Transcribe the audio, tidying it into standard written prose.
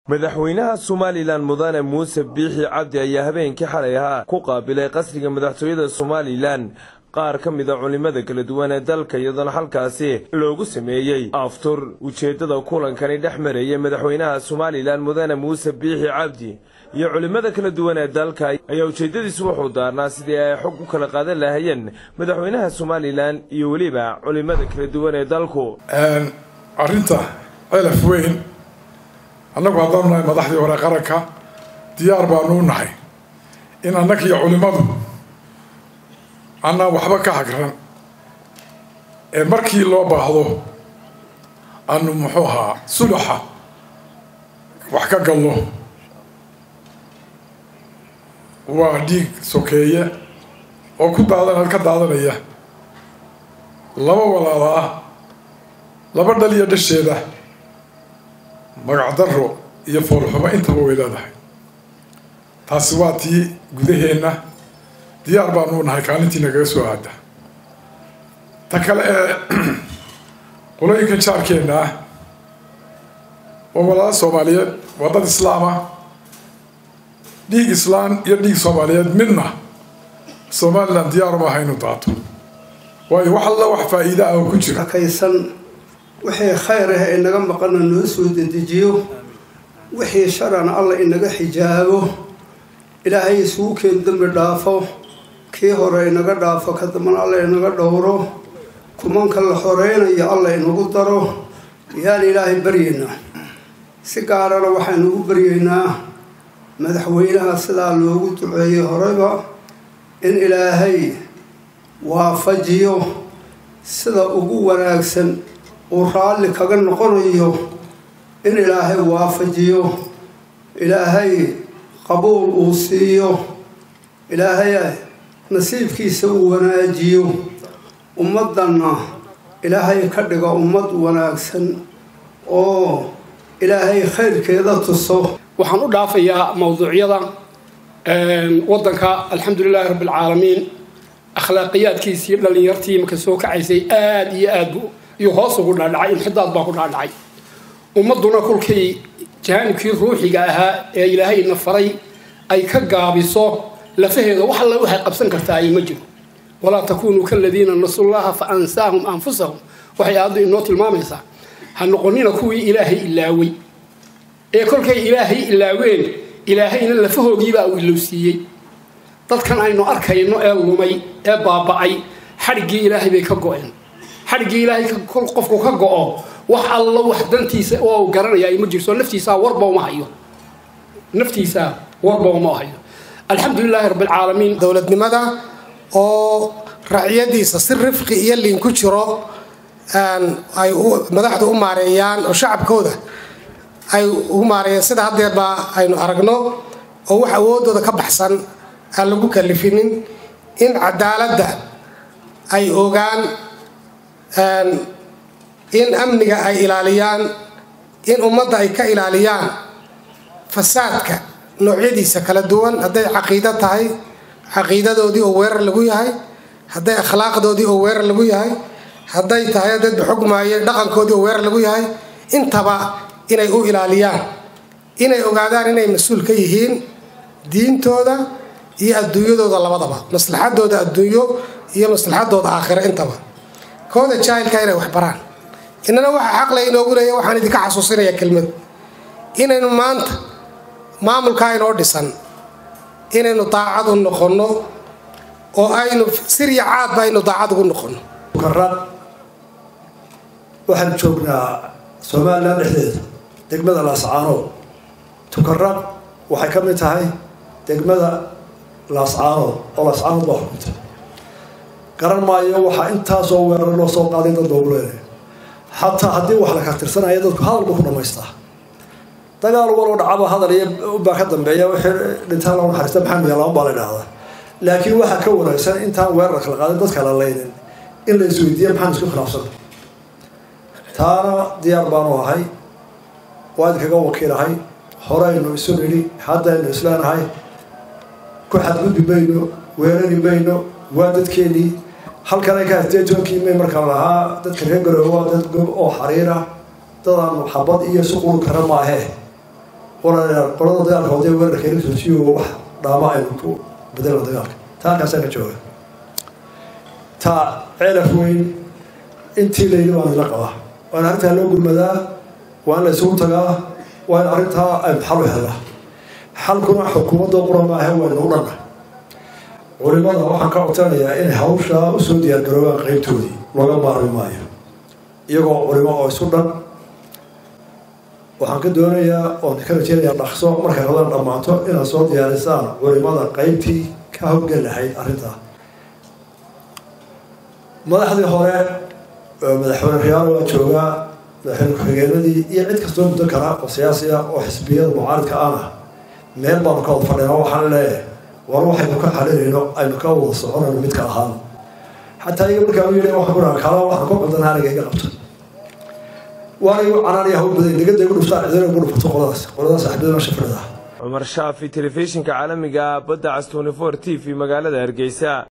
madaxweynaha Somaliland mudane Muuse Biixi Cabdi ayaa habeenkii xalay ahaa ku qaabilay qasriga madaxtooyada Somaliland qaar ka mid ah culimada kala duwan ee dalka iyadoo halkaasi loogu sameeyay aftur ujeedada kulankani dhexmareeyay madaxweynaha Somaliland mudane Muuse Biixi Cabdi iyo culimada kala duwan ee dalka ayaa ujeedadiisu wuxuu daarnaa sidii ay xog u kala qaadan lahaayeen madaxweynaha Somaliland iyo waliba culimada kala duwan ee dalku arinta alaf weyn annagu haddaan nahay madaxdii hore qaranka diyaar baanu nahay in annaga iyo culimadu annaa waxba ka hagran markii loo baahdo aanu muxuu ahaa sulaxa wax ka galno waa dhiig sokeeye oo ka daadanaya laba walaala ah laba dhal iyo dhasheeda magac daro iyo foolxumo intaba way leedahay taasi waa tii gudaheenna diyaar baanu nahay kaalintii nagaga soo aada ta kale ee qolooyinka jaarkeenna ah waa walaala Soomaaliyeed waa dad islaama dhiig islaan iyo dhiig Soomaaliyeed midna Somaliland diyaar ma hayno daato waayo wax alla wax faa'iido ah ku jira kaysan wixii khayr ah inaga maqan noo soo dedejiyo wixii sharana Allah inaga xijaabo ilaahay isugu keen dambi dhaafo kii hore inaga dhaafo ka dambana Allah inaga dhowro kumanka la xoreeynaya Allah inagu daro yaa ilaahay bariyana si gaarana waxaan ugu bariyeynaa madaxweynaha sidaa loogu duceeyay horeba in ilaahay waafajiyo sida ugu wanaagsan ورالي كأن نقوليه إن إلهي وافجيه إلهي قبول أوصيه إلهي نصيب كيسو وناجيه أمضنا إلهي كدق أمض وناكسن أو إلهي خير كذا تصو وحنو دافيا موضوعية وضنك الحمد لله رب العالمين أخلاقيات كيسير لليرتي مكسوك عيسي آدو يهاص قلنا العين حداد باقولنا العين ومضنا كل شيء جانبكي روحي جاها إلهي النفري أي كجابيصو لفهذا وحلا وحي قبسن كرتاي مجد ولا تكونوا كالذين نسوا الله فأنساهم أنفسهم وحي هذا النوت المامسة هنقولنا كوي إلهي إلاوي كل شيء إلهي إلاوين إلهي إن لفهو جيبا ويلوسيي تذكر أنه أركينه ألومي بابا أي حرقي إلهي بيكجوين حرقي إلهي كل قفك كجوه وح الله وحدنتي أو جرنا يا مجلس نفتي سا وربا وما هيو نفتي سا وربا وما هيو الحمد لله رب العالمين دولة مدى أو رعيتي سر رفقي يلي نكشره أن أي مدحت أماريان وشعب كوده أي أماريان سيد هذا با أي نأرجنه أو حوود هذا كبحسن اللي بكلفين إن عدالة ده أي أوجان إن أمنك أي إلاليان إن أمضى أي كإلاليان فسادك نوعيدي سكال الدول هذا عقيدتها هاي عقيدة دودي أوير اللي هاي هذا أخلاق دودي أوير اللي هاي هذا يتهيأ بحكم هاي دقن كودي أوير اللي هاي إن تبع إن أي إلاليان إن أي أقعدان إن أي مسؤول كيهين دين تودا هي الدنيا دودا الله بضبط مصلحات دودا الدنيا هي مصلحات دودا آخر إن تبع كون الجاهل كاينه وحبران إننا واحد عقله إنه يقول يا واحد يدك حسوسين يا كلمة إننا ما أنت ما عمل كاين أردسان إننا طاعد النخنو أو أينو سريع عاد بينو طاعد النخنو كرر واحد شوفنا سواء لا نحدث تجمد الأسعار تكرر وحكمت هاي تجمد الأسعار أو الأسعار ضحكت قرر ما يوحى أنت صور الله صوت قاعدين الدولة حتى هدي وحلا كتر سنة يدك هذا بكون ما يستح تقال ورود عبا هذا اللي بخدم بيا وحر نتهاون حرست محمد الله بالله هذا لكن واحد كون سنة أنت ويرك القاعدين دتك على الليل إلا السويدية محمد سكون خلاص ترى ديار بانو هاي وادك جو وكيل هاي حرين ويسوني هذا الإسلام هاي كل حد بده بينه ويرني بينه وادد كيني هل كان كاتجون كيمي مركب لها دتك reer oo dad goob oo xariira dadaan xabad iyo suuq kara ma ahe qolada dagaalka oday weerarka ila soojiyo wax dhaama aynu ku bedelo dagaalka taa halkaasaan ka jooga taa ceelaf weyn intii layidhi waan la qabaa waan arrintaa loo gurmadaa waan la isugu tagaa waan arrintaa aynu xal u helaa xalkuna xukuumadda qura maaha waa nagu dhanna culimada waxaan ka codsanayaa inay hawshaa usoo diyaargaroobaan qaybtoodii looga maarmi maayo iyagoo culimo oo isu dhan waxaan ka doonayaa oon ka rajeynayaa dhaqso markay radan dhammaato inaad soo diyaarisaan culimada qaybtii ka howlgeli lahayd arrintaa madaxdii hore madaxweyne riyaalo waa joogaa madaxweyne ku-xigeenadii iyo cid kastoo muddo kala oo siyaasi ah oo xisbiyada mucaaridka ana meel baanu ka wada fadhina waxaan leeyahay war waxaynu ka xalinayno aynu ka wada soconayno midka ahaan xataa iga markaa u yidhi waxaan ku dhaha kaala waxaan ku qaldanaa aniga iga qabto waana igu canaanaya hawl badan degada igu dhuftaan cidina igu dhufato qoladaas axbidana shafrada cumar shaafi telefishinka caalamiga badda cas 24 TV magaalada Hargeysa.